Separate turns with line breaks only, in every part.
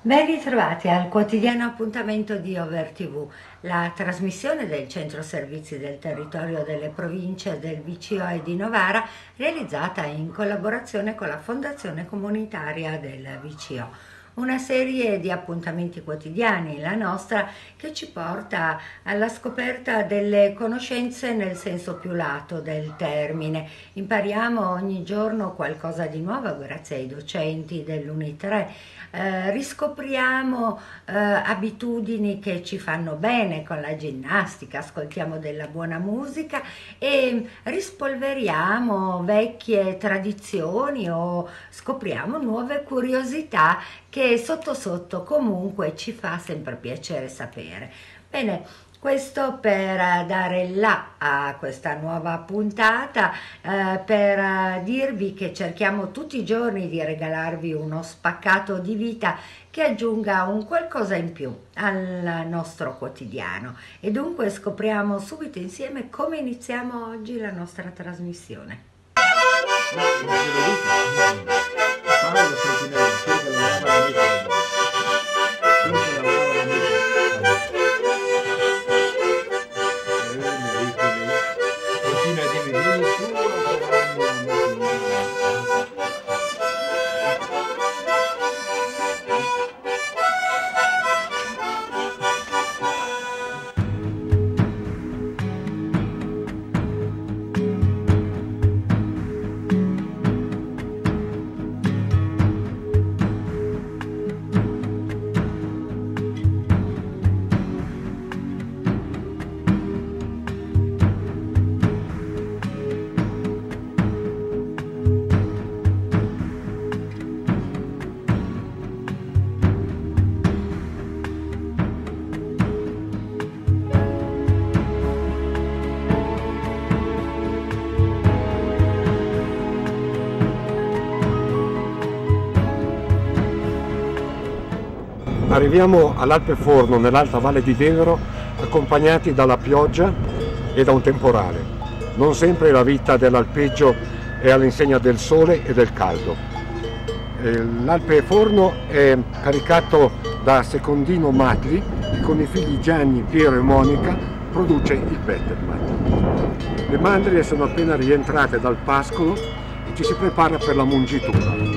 Ben ritrovati al quotidiano appuntamento di Over TV, la trasmissione del Centro Servizi del Territorio delle Province del VCO e di Novara, realizzata in collaborazione con la Fondazione Comunitaria del VCO. Una serie di appuntamenti quotidiani, la nostra, che ci porta alla scoperta delle conoscenze nel senso più lato del termine. Impariamo ogni giorno qualcosa di nuovo grazie ai docenti dell'Uni3. Riscopriamo abitudini che ci fanno bene con la ginnastica, ascoltiamo della buona musica e rispolveriamo vecchie tradizioni o scopriamo nuove curiosità che sotto sotto comunque ci fa sempre piacere sapere. Bene, questo per dare là a questa nuova puntata, per dirvi che cerchiamo tutti i giorni di regalarvi uno spaccato di vita che aggiunga un qualcosa in più al nostro quotidiano. E dunque scopriamo subito insieme come iniziamo oggi la nostra trasmissione.
Arriviamo all'Alpe Forno, nell'Alta Valle di Tevere, accompagnati dalla pioggia e da un temporale. Non sempre la vita dell'alpeggio è all'insegna del sole e del caldo. L'Alpe Forno è caricato da Secondino Matli e con i figli Gianni, Piero e Monica produce il Bettelmat. Le mandrie sono appena rientrate dal pascolo e ci si prepara per la mungitura.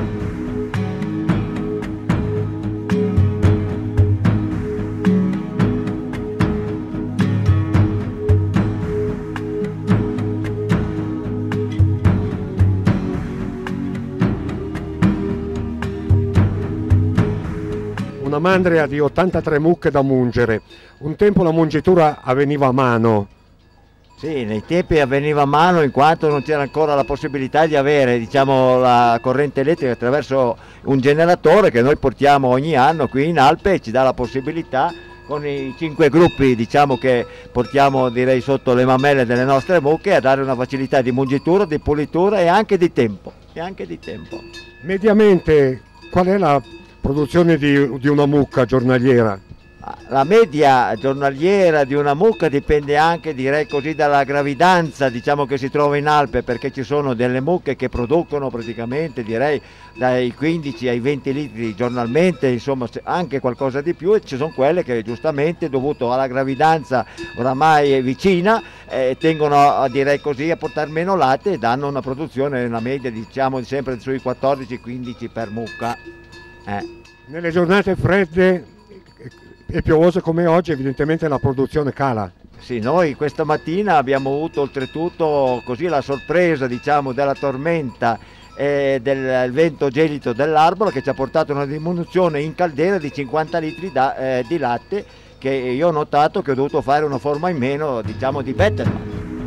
Una mandria di 83 mucche da mungere. Un tempo la mungitura avveniva a mano.
Sì, nei tempi avveniva a mano in quanto non c'era ancora la possibilità di avere, diciamo, la corrente elettrica attraverso un generatore che noi portiamo ogni anno qui in Alpe e ci dà la possibilità con i 5 gruppi, diciamo, che portiamo, direi, sotto le mamelle delle nostre mucche a dare una facilità di mungitura, di pulitura e anche di tempo.
Mediamente qual è la produzione di una mucca giornaliera?
La media giornaliera di una mucca dipende anche, direi così, dalla gravidanza, diciamo, che si trova in Alpe, perché ci sono delle mucche che producono praticamente, direi, dai 15 ai 20 litri giornalmente, insomma anche qualcosa di più, e ci sono quelle che giustamente, dovuto alla gravidanza oramai vicina, tengono, direi così, a portare meno latte e danno una produzione, una media, diciamo, sempre sui 14-15 per mucca.
Nelle giornate fredde e piovose come oggi evidentemente la produzione cala.
Sì, noi questa mattina abbiamo avuto oltretutto così la sorpresa, diciamo, della tormenta e del vento gelido dell'arboro che ci ha portato una diminuzione in caldera di 50 litri di latte, che io ho notato che ho dovuto fare una forma in meno, diciamo, di Bettelmat.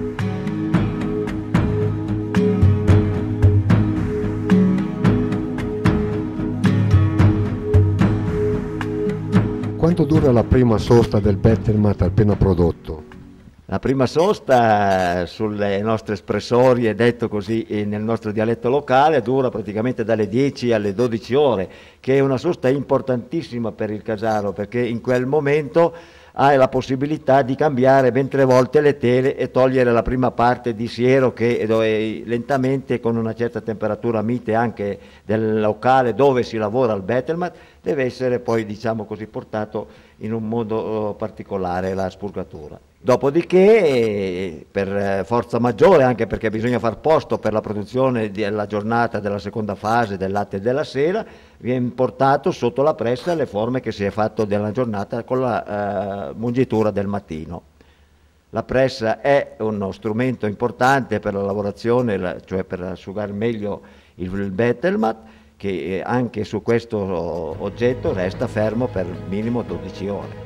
Quanto dura la prima sosta del Bettelmat appena prodotto?
La prima sosta sulle nostre espressorie, detto così nel nostro dialetto locale, dura praticamente dalle 10 alle 12 ore, che è una sosta importantissima per il casaro, perché in quel momento hai la possibilità di cambiare ben 3 volte le tele e togliere la prima parte di siero che lentamente, con una certa temperatura mite anche del locale dove si lavora al Bettelmat, deve essere poi, diciamo così, portato in un modo particolare la spurgatura. Dopodiché, per forza maggiore, anche perché bisogna far posto per la produzione della giornata della seconda fase del latte della sera, viene portato sotto la pressa le forme che si è fatto della giornata con la mungitura del mattino. La pressa è uno strumento importante per la lavorazione, cioè per asciugare meglio il Bettelmat, che anche su questo oggetto resta fermo per minimo 12 ore.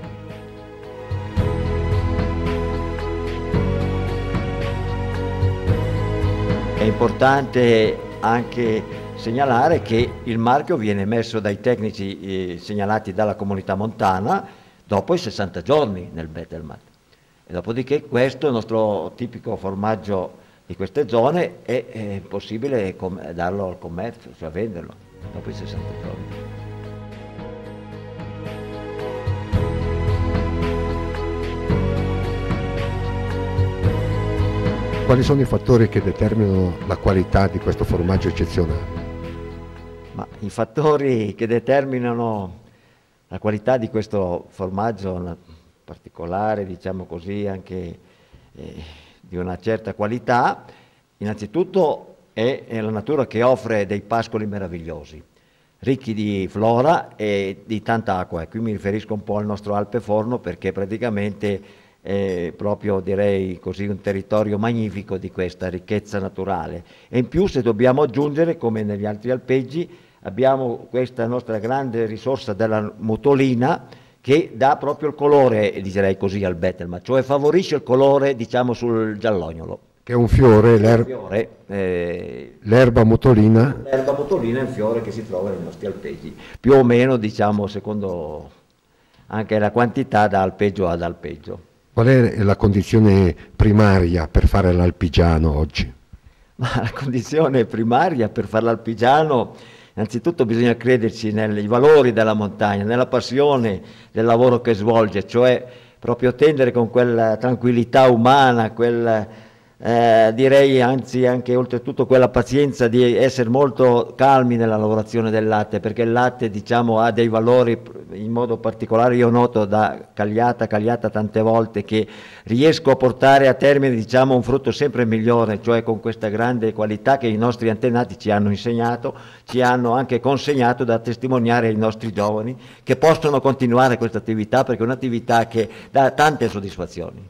È importante anche segnalare che il marchio viene emesso dai tecnici segnalati dalla comunità montana dopo i 60 giorni nel Bettelmat. E dopodiché questo, il nostro tipico formaggio di queste zone, è possibile darlo al commercio, cioè venderlo dopo i 60 giorni.
Quali sono i fattori che determinano la qualità di questo formaggio eccezionale?
Ma i fattori che determinano la qualità di questo formaggio particolare, diciamo così, anche di una certa qualità, innanzitutto è la natura che offre dei pascoli meravigliosi, ricchi di flora e di tanta acqua. E qui mi riferisco un po' al nostro Alpeforno, perché praticamente è proprio, direi così, un territorio magnifico di questa ricchezza naturale. E in più, se dobbiamo aggiungere, come negli altri alpeggi, abbiamo questa nostra grande risorsa della mutolina, che dà proprio il colore, direi così, al Bettelmat, cioè favorisce il colore, diciamo, sul giallognolo.
Che è un fiore,
l'erba
mutolina.
L'erba mutolina è un fiore che si trova nei nostri alpeggi, più o meno, diciamo, secondo anche la quantità, da alpeggio ad alpeggio.
Qual è la condizione primaria per fare l'alpigiano oggi?
Ma la condizione primaria per fare l'alpigiano, innanzitutto bisogna crederci nei valori della montagna, nella passione del lavoro che svolge, cioè proprio tendere con quella tranquillità umana, direi anzi anche oltretutto quella pazienza di essere molto calmi nella lavorazione del latte, perché il latte, diciamo, ha dei valori in modo particolare. Io noto da cagliata tante volte che riesco a portare a termine, diciamo, un frutto sempre migliore, cioè con questa grande qualità che i nostri antenati ci hanno insegnato, ci hanno anche consegnato da testimoniare ai nostri giovani, che possono continuare questa attività, perché è un'attività che dà tante soddisfazioni.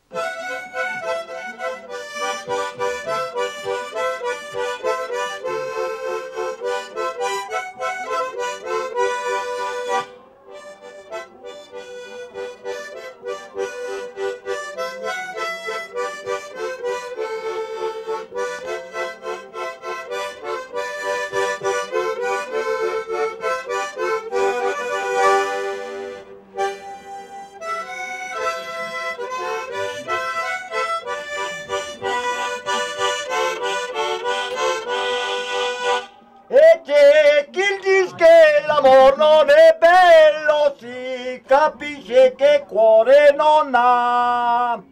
Non è bello, si capisce che cuore non ha.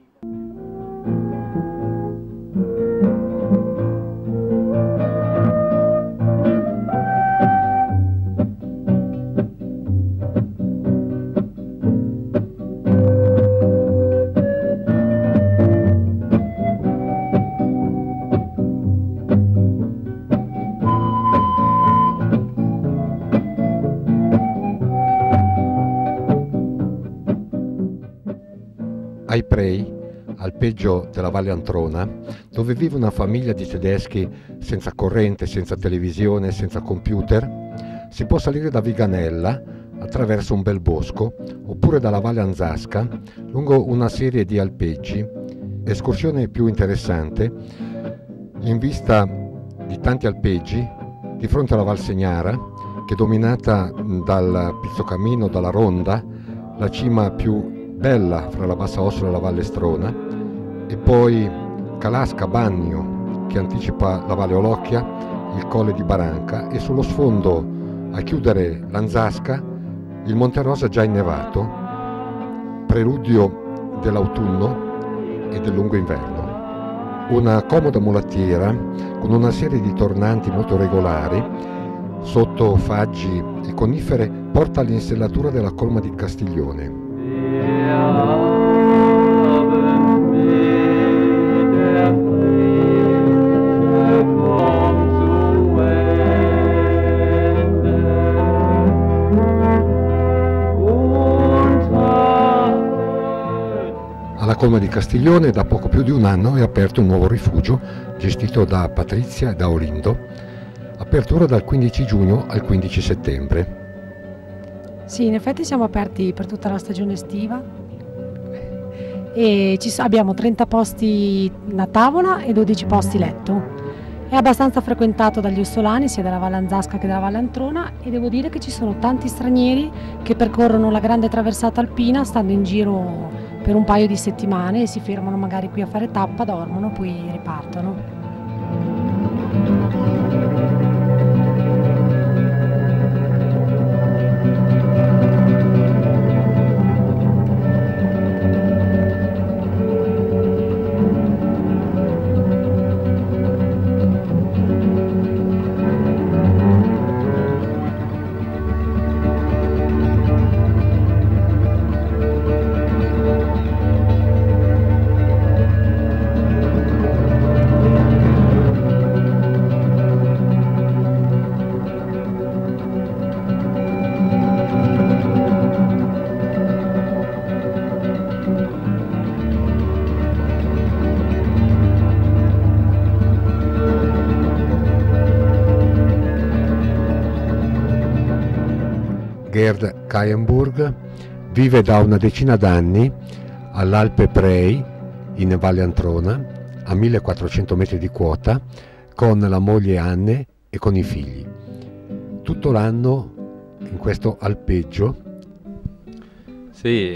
Ai Prei, alpeggio della Valle Antrona, dove vive una famiglia di tedeschi senza corrente, senza televisione, senza computer, si può salire da Viganella attraverso un bel bosco oppure dalla Valle Anzasca lungo una serie di alpeggi. Escursione più interessante in vista di tanti alpeggi di fronte alla Val Segnara, che è dominata dal Pizzocamino, dalla Ronda, la cima più bella fra la Bassa Ossola e la Valle Strona, e poi Calasca Bagno, che anticipa la Valle Olocchia, il Colle di Baranca, e sullo sfondo, a chiudere l'Anzasca, il Monte Rosa già innevato, preludio dell'autunno e del lungo inverno. Una comoda mulattiera con una serie di tornanti molto regolari sotto faggi e conifere porta all'insellatura della colma di Castiglione. Alla colma di Castiglione da poco più di un anno è aperto un nuovo rifugio gestito da Patrizia e da Olindo, apertura dal 15 giugno al 15 settembre.
Sì, in effetti siamo aperti per tutta la stagione estiva e abbiamo 30 posti a tavola e 12 posti letto. È abbastanza frequentato dagli ossolani sia della Valle Anzasca che della Valle Antrona e devo dire che ci sono tanti stranieri che percorrono la grande traversata alpina stando in giro per un paio di settimane e si fermano magari qui a fare tappa, dormono, poi ripartono.
Gerd Kayenburg vive da una decina d'anni all'Alpe Prei in Valle Antrona a 1400 metri di quota con la moglie Anne e con i figli. Tutto l'anno in questo alpeggio.
Sì,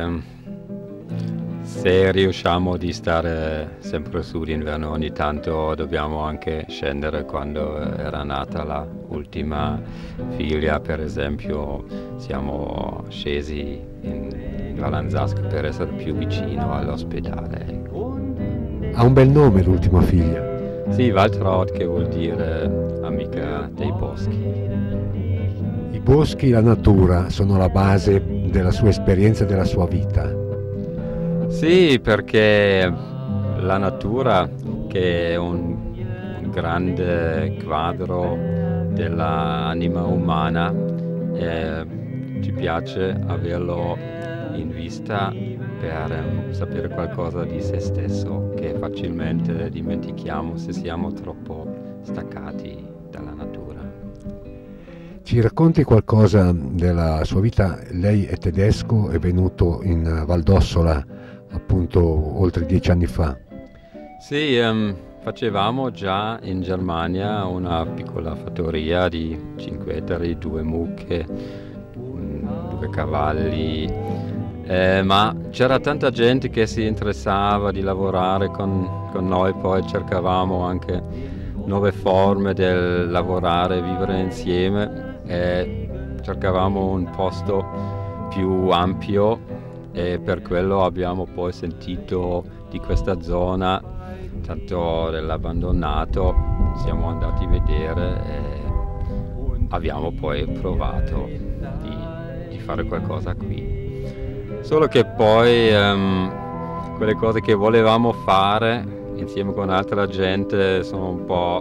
se riusciamo di stare sempre su d'inverno, ogni tanto dobbiamo anche scendere. Quando era nata la ultima figlia, per esempio, siamo scesi in Valle Anzasca per essere più vicino all'ospedale.
Ha un bel nome l'ultima figlia.
Sì, Waltraud, che vuol dire amica dei boschi.
I boschi, la natura sono la base della sua esperienza e della sua vita.
Sì, perché la natura, che è un grande quadro dell'anima umana, ci piace averlo in vista per sapere qualcosa di se stesso, che facilmente dimentichiamo se siamo troppo staccati dalla natura.
Ci racconti qualcosa della sua vita? Lei è tedesco, è venuto in Val d'Ossola appunto oltre 10 anni fa.
Sì, facevamo già in Germania una piccola fattoria di 5 ettari, 2 mucche, 2 cavalli, ma c'era tanta gente che si interessava di lavorare con noi, poi cercavamo anche nuove forme del lavorare, vivere insieme, e cercavamo un posto più ampio, e per quello abbiamo poi sentito di questa zona, tanto dell'abbandonato, siamo andati a vedere e abbiamo poi provato di fare qualcosa qui. Solo che poi quelle cose che volevamo fare insieme con altra gente sono un po'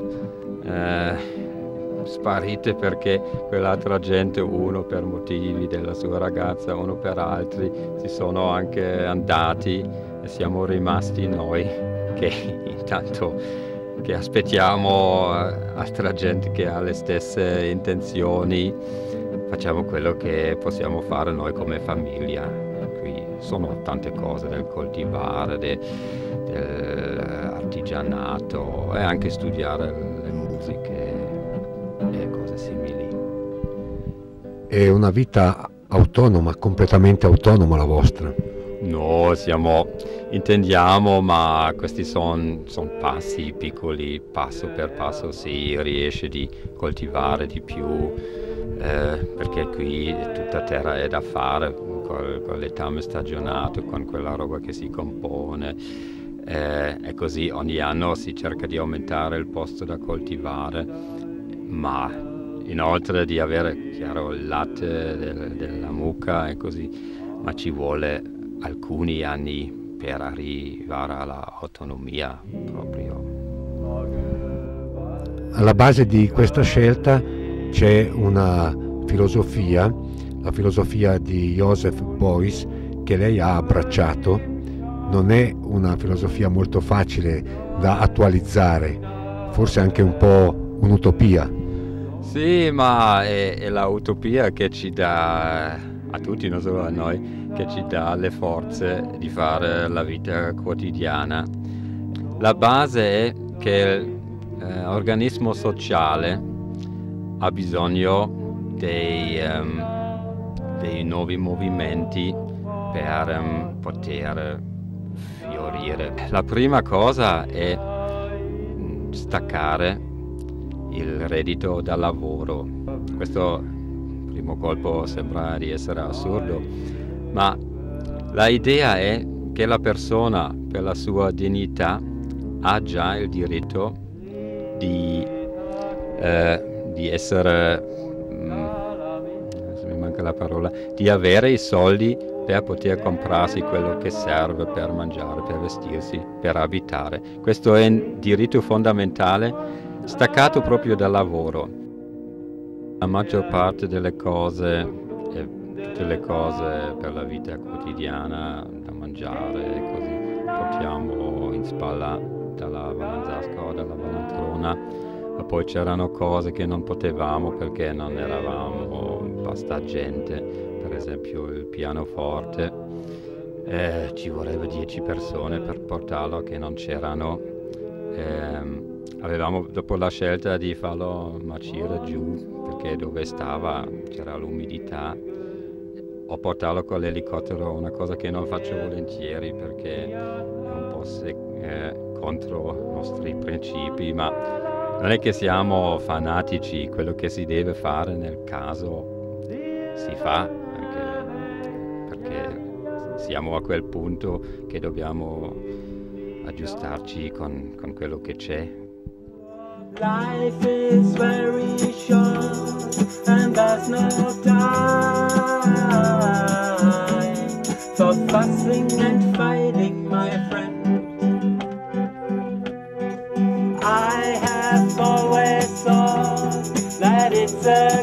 sparite, perché quell'altra gente, uno per motivi della sua ragazza, uno per altri, si sono anche andati e siamo rimasti noi che intanto che aspettiamo altra gente che ha le stesse intenzioni, facciamo quello che possiamo fare noi come famiglia. Qui sono tante cose del coltivare, dell'artigianato e anche studiare le musiche e cose simili.
È una vita autonoma, completamente autonoma la vostra?
No, intendiamo, ma questi sono passi piccoli, passo per passo si riesce di coltivare di più, perché qui tutta terra è da fare, col letame stagionato, con quella roba che si compone. E così ogni anno si cerca di aumentare il posto da coltivare, ma inoltre di avere, chiaro, il latte della mucca e così, ma ci vuole alcuni anni per arrivare all'autonomia proprio.
Alla base di questa scelta c'è una filosofia, la filosofia di Joseph Beuys, che lei ha abbracciato. Non è una filosofia molto facile da attualizzare, forse anche un po' un'utopia.
Sì, ma è la utopia che ci dà, a tutti, non solo a noi, che ci dà le forze di fare la vita quotidiana. La base è che l'organismo sociale ha bisogno dei nuovi movimenti per poter fiorire. La prima cosa è staccare il reddito dal lavoro. Questo primo colpo sembra di essere assurdo, ma la idea è che la persona, per la sua dignità, ha già il diritto di essere, mi manca la parola, di avere i soldi per poter comprarsi quello che serve per mangiare, per vestirsi, per abitare. Questo è un diritto fondamentale, staccato proprio dal lavoro. La maggior parte delle cose, tutte le cose per la vita quotidiana, da mangiare e così, portiamo in spalla dalla Vallanzasca o dalla Vallantrona. Ma poi c'erano cose che non potevamo perché non eravamo basta gente. Per esempio il pianoforte, ci vorrebbe 10 persone per portarlo, che non c'erano. Avevamo dopo la scelta di farlo marcire giù, perché dove stava c'era l'umidità, o portarlo con l'elicottero, una cosa che non faccio volentieri perché è un po' contro i nostri principi, ma non è che siamo fanatici, quello che si deve fare nel caso si fa, anche perché siamo a quel punto che dobbiamo aggiustarci con quello che c'è.
Life is very short and there's no time for fussing and fighting, my friend. I have always thought that it's a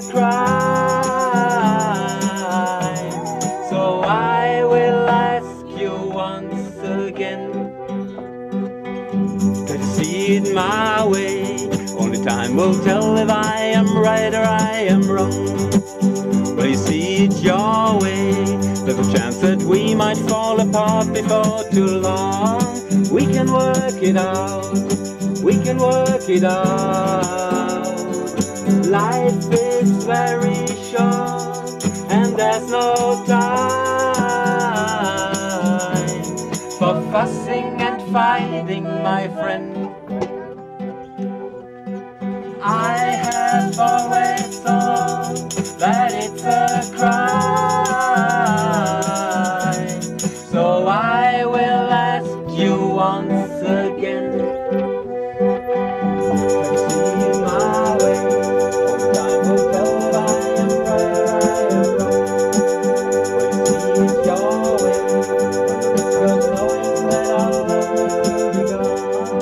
crime, so I will ask you once again, can you see it my way? Only time will tell if I am right or I am wrong. Well, you see it your way, there's a chance that we might fall apart before too long. We can work it out, we can work it out. Life is very short and there's no time for fussing and fighting, my friend. I have always thought that it's a crime, so I will ask you once again. See my way, time will tell if I am right or I am wrong. But you see it your way, just knowing that I'll never be gone.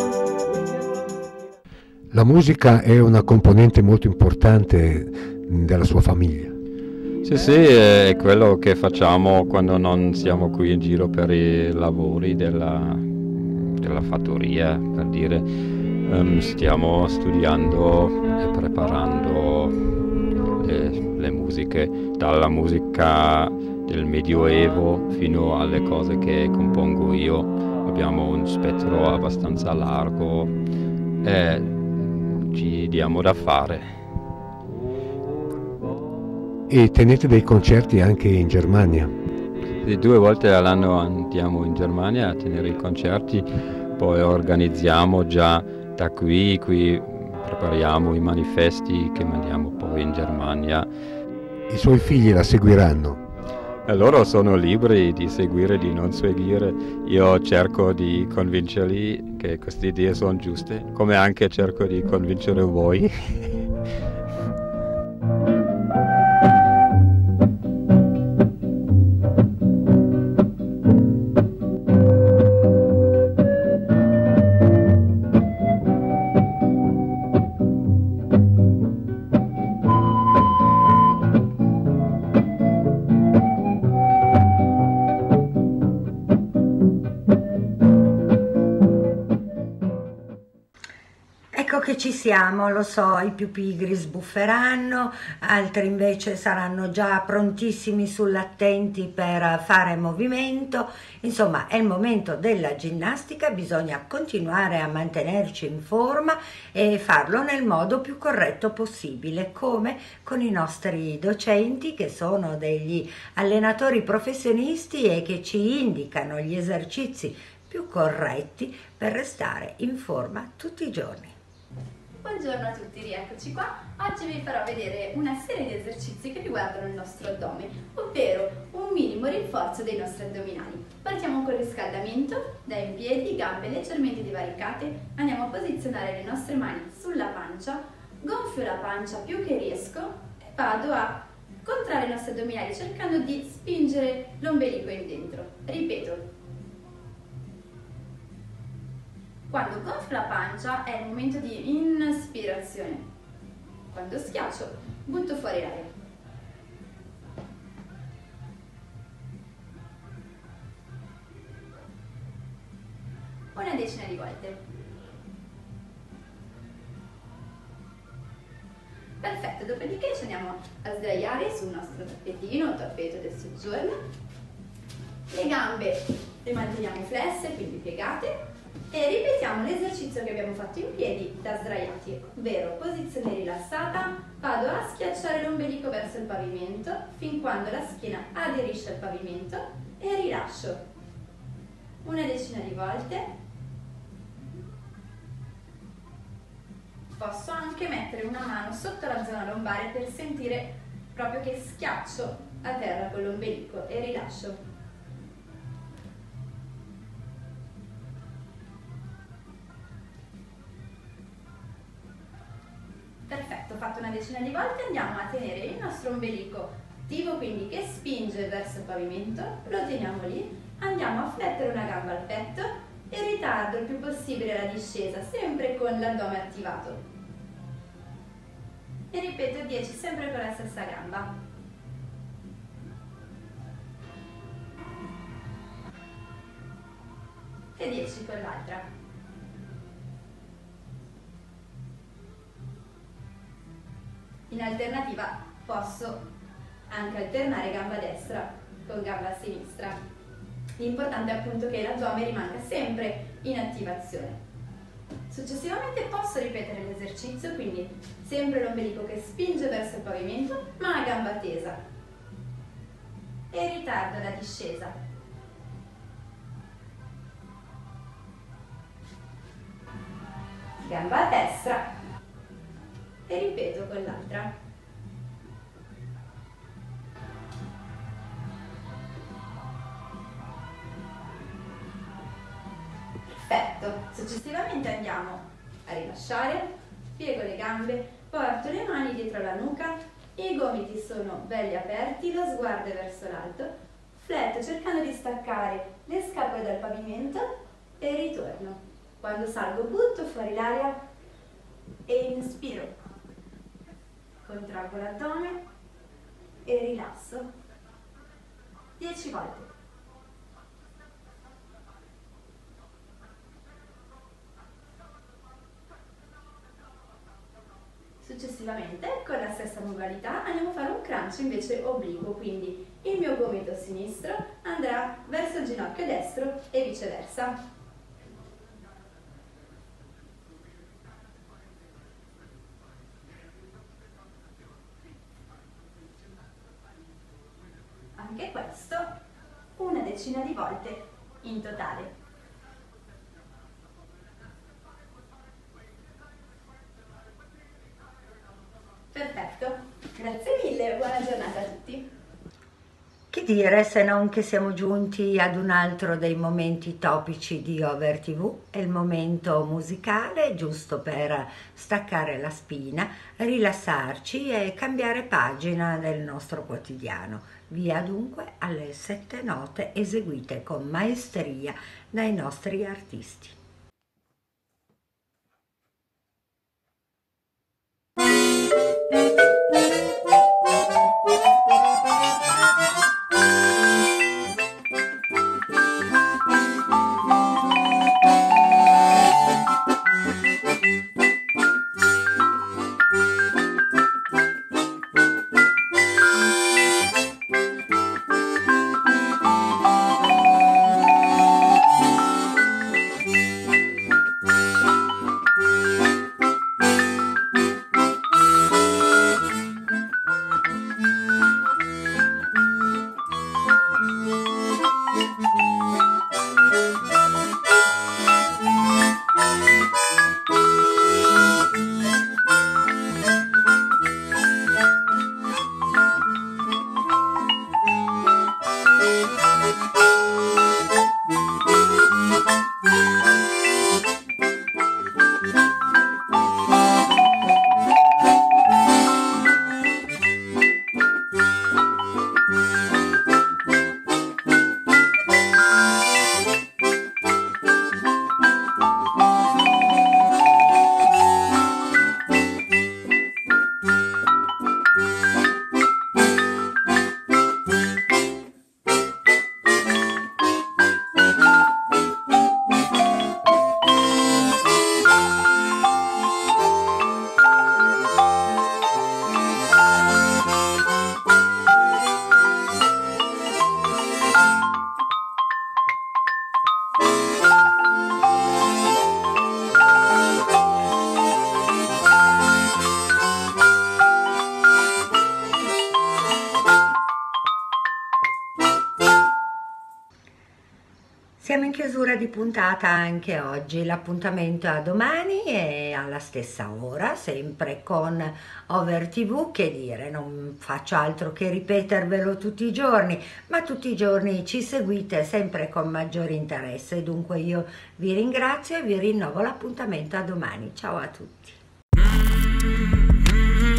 La musica è una componente molto importante della sua famiglia.
Sì, è quello che facciamo quando non siamo qui in giro per i lavori della fattoria, per dire. Stiamo studiando e preparando le musiche, dalla musica del Medioevo fino alle cose che compongo io. Abbiamo un spettro abbastanza largo e ci diamo da fare.
E tenete dei concerti anche in Germania?
Sì, 2 volte all'anno andiamo in Germania a tenere i concerti, poi organizziamo già da qui prepariamo i manifesti che mandiamo poi in Germania.
I suoi figli la seguiranno?
loro sono liberi di seguire, di non seguire. Io cerco di convincerli che queste idee sono giuste, come anche cerco di convincere voi.
Ecco che ci siamo, lo so, i più pigri sbufferanno, altri invece saranno già prontissimi sull'attenti per fare movimento. Insomma, è il momento della ginnastica, bisogna continuare a mantenerci in forma e farlo nel modo più corretto possibile, come con i nostri docenti che sono degli allenatori professionisti e che ci indicano gli esercizi più corretti per restare in forma tutti i giorni.
Buongiorno a tutti, rieccoci qua. Oggi vi farò vedere una serie di esercizi che riguardano il nostro addome, ovvero un minimo rinforzo dei nostri addominali. Partiamo col riscaldamento, da in piedi, gambe leggermente divaricate, andiamo a posizionare le nostre mani sulla pancia, gonfio la pancia più che riesco e vado a contrarre i nostri addominali cercando di spingere l'ombelico in dentro. Ripeto. Quando gonfio la pancia è il momento di inspirazione. Quando schiaccio, butto fuori l'aria. Una decina di volte. Perfetto, dopodiché ci andiamo a sdraiare sul nostro tappetino, tappeto del soggiorno. Le gambe le manteniamo flesse, quindi piegate. E ripetiamo l'esercizio che abbiamo fatto in piedi da sdraiati, ovvero posizione rilassata, vado a schiacciare l'ombelico verso il pavimento fin quando la schiena aderisce al pavimento e rilascio. Una decina di volte. Posso anche mettere una mano sotto la zona lombare per sentire proprio che schiaccio a terra con l'ombelico e rilascio. Perfetto, fatto una decina di volte, andiamo a tenere il nostro ombelico attivo, quindi che spinge verso il pavimento, lo teniamo lì, andiamo a flettere una gamba al petto e ritardo il più possibile la discesa, sempre con l'addome attivato. E ripeto 10 sempre con la stessa gamba. E 10 con l'altra. In alternativa posso anche alternare gamba destra con gamba sinistra. L'importante è appunto che l'addome rimanga sempre in attivazione. Successivamente posso ripetere l'esercizio, quindi sempre l'ombelico che spinge verso il pavimento, ma la gamba tesa. E ritardo la discesa. Gamba a destra. E ripeto con l'altra. Perfetto, successivamente andiamo a rilasciare, piego le gambe, porto le mani dietro la nuca, i gomiti sono belli aperti, lo sguardo è verso l'alto, fletto cercando di staccare le scapole dal pavimento e ritorno. Quando salgo butto fuori l'aria e inspiro. Contraggo l'addome e rilasso 10 volte. Successivamente, con la stessa modalità, andiamo a fare un crunch invece obliquo, quindi il mio gomito sinistro andrà verso il ginocchio destro e viceversa. Anche questo una decina di volte in totale. Perfetto, grazie mille, buona giornata a tutti.
Che dire se non che siamo giunti ad un altro dei momenti topici di Over TV, è il momento musicale giusto per staccare la spina, rilassarci e cambiare pagina del nostro quotidiano. Via dunque alle 7 note eseguite con maestria dai nostri artisti. Siamo in chiusura di puntata anche oggi, l'appuntamento è a domani e alla stessa ora, sempre con Over TV, che dire, non faccio altro che ripetervelo tutti i giorni, ma tutti i giorni ci seguite sempre con maggiore interesse, dunque io vi ringrazio e vi rinnovo l'appuntamento a domani, ciao a tutti.